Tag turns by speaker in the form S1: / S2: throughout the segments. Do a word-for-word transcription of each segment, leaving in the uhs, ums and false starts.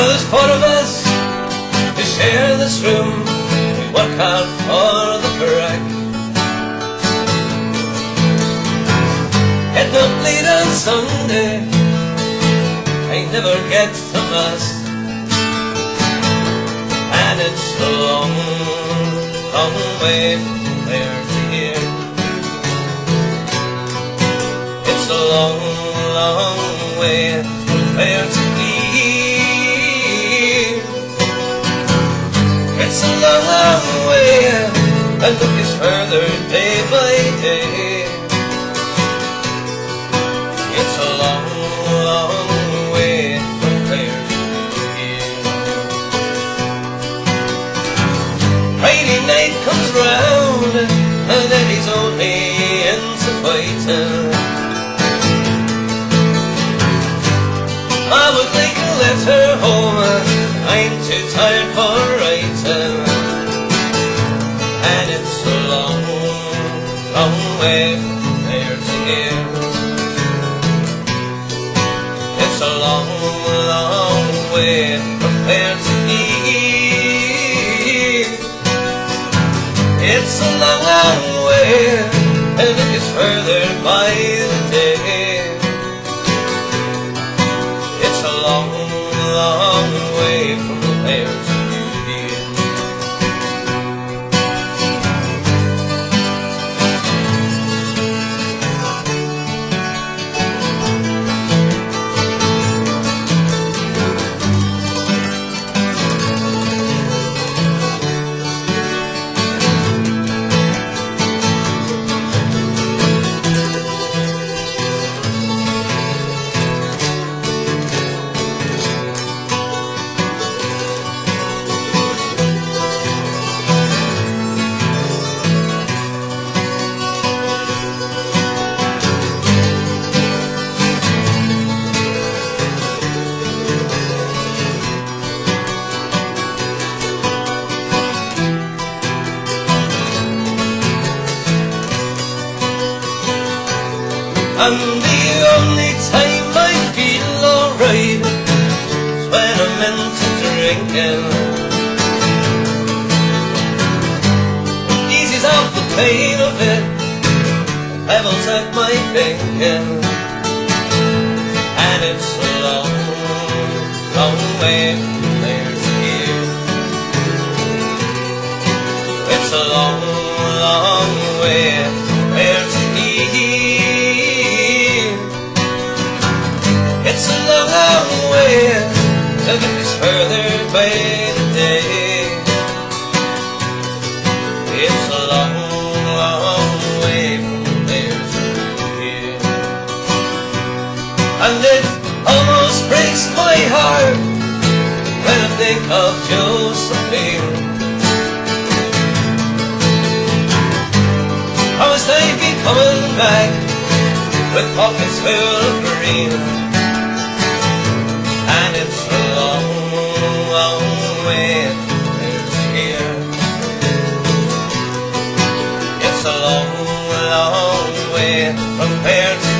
S1: Now there's four of us who share this room. We work hard for the crack, getting up late on Sunday. I never get to mass, and it's a long, long way from there to here. It's a long, long way from there to here. It's a long, long way, and look is further day by day. It's a long, long way from there to here. Friday night comes round, and then he's only into fighting. I would like a letter home, I'm too tired for writing. And it's a long, long way from there to here. It's a long, long way from there to here. It's a long, long way, and it gets further by the day. It's a long, long way from there to here. And the only time I feel alright is when I'm into drinking. It eases off the pain of it, levels at my thinking. And it's a long, long way from there to here. It's a long, long way from there to here. It's a long, long way, and it is further by the day. It's a long, long way from there to here. And it almost breaks my heart when I think of Josephine. How must I be coming back with pockets full of green? And it's a long, long way from there to here. It's a long, long way from there to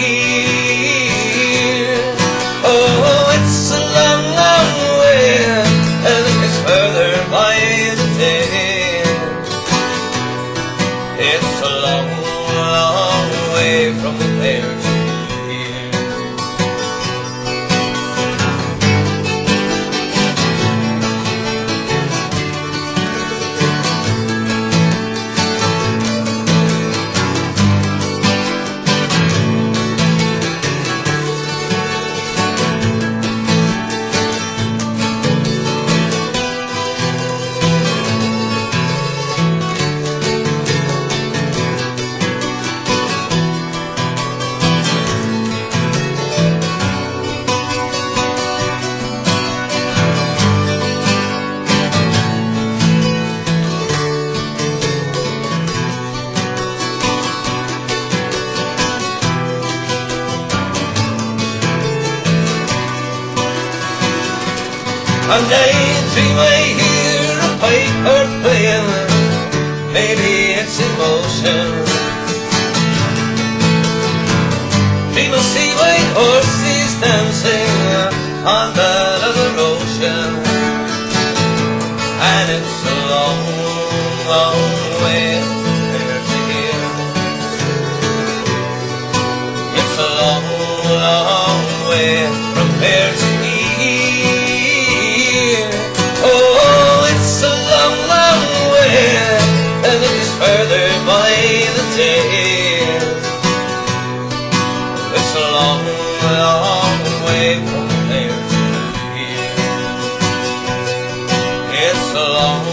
S1: here. Oh, it's a long, long way, and it gets further by the day. It's a long, long way from there to here. And I dream I hear a piper playing, maybe it's emotion. Dream I see white horses dancing on that other ocean. by the day. It's a long, long way from there to here. It's a long